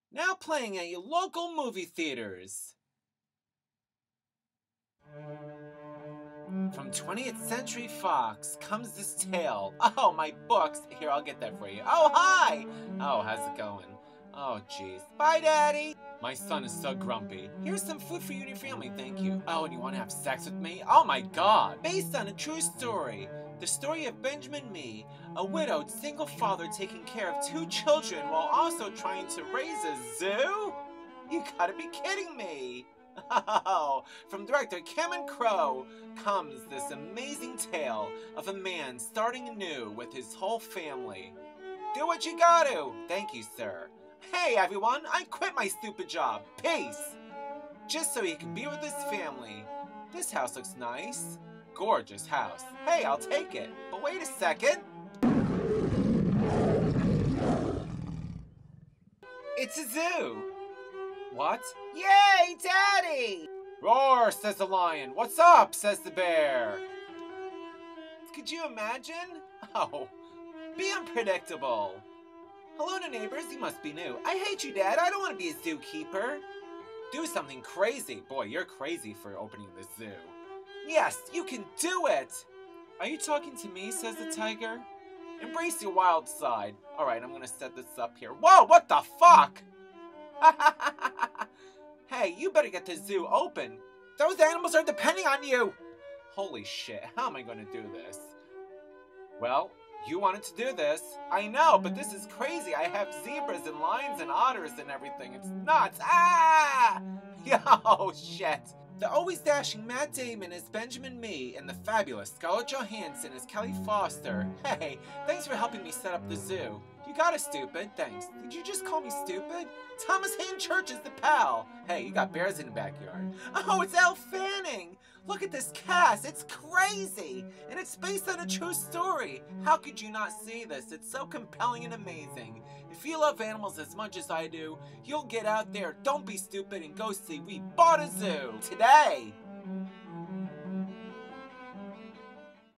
Now playing at your local movie theaters. From 20th Century Fox comes this tale. Oh, my books. Here, I'll get that for you. Oh, hi! Oh, how's it going? Oh, jeez. Bye, Daddy! My son is so grumpy. Here's some food for you and your family, thank you. Oh, and you want to have sex with me? Oh my god! Based on a true story. The story of Benjamin Mee, a widowed single father taking care of 2 children while also trying to raise a zoo? You gotta be kidding me! Oh, from director Crowe comes this amazing tale of a man starting anew with his whole family. Do what you gotta! Thank you, sir. Hey everyone, I quit my stupid job. Peace! Just so he can be with his family. This house looks nice. Gorgeous house. Hey, I'll take it. But wait a second. It's a zoo. What? Yay, Daddy! Roar, says the lion. What's up, says the bear. Could you imagine? Oh, be unpredictable. Hello to neighbors, you must be new. I hate you, Dad. I don't want to be a zookeeper. Do something crazy. Boy, you're crazy for opening the zoo. Yes, you can do it! Are you talking to me, says the tiger. Embrace your wild side. Alright, I'm gonna set this up here. Whoa, what the fuck? Hey, you better get the zoo open. Those animals are depending on you! Holy shit, how am I gonna do this? Well, you wanted to do this. I know, but this is crazy. I have zebras and lions and otters and everything. It's nuts. Ah! Yo, shit. The always dashing Matt Damon is Benjamin Mee, and the fabulous Scarlett Johansson is Kelly Foster. Hey, thanks for helping me set up the zoo. You got it, stupid. Thanks. Did you just call me stupid? Thomas Hayne Church is the pal. Hey, you got bears in the backyard. Oh, it's Elle Fanning. Look at this cast. It's crazy. And it's based on a true story. How could you not see this? It's so compelling and amazing. If you love animals as much as I do, you'll get out there, don't be stupid, and go see We Bought a Zoo today.